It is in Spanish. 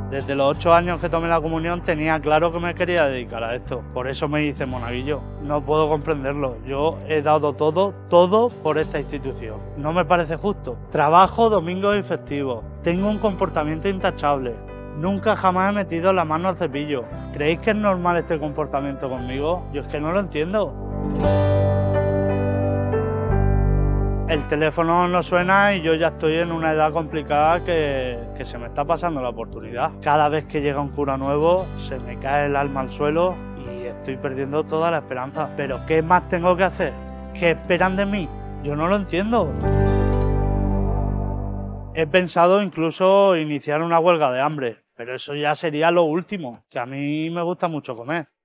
Desde los 8 años que tomé la comunión tenía claro que me quería dedicar a esto. Por eso me hice monaguillo. No puedo comprenderlo. Yo he dado todo por esta institución. No me parece justo. Trabajo domingos y festivos. Tengo un comportamiento intachable. Nunca jamás he metido la mano al cepillo. ¿Creéis que es normal este comportamiento conmigo? Yo es que no lo entiendo. El teléfono no suena y yo ya estoy en una edad complicada que se me está pasando la oportunidad. Cada vez que llega un cura nuevo se me cae el alma al suelo y estoy perdiendo toda la esperanza. ¿Pero qué más tengo que hacer? ¿Qué esperan de mí? Yo no lo entiendo. He pensado incluso iniciar una huelga de hambre, pero eso ya sería lo último, que a mí me gusta mucho comer.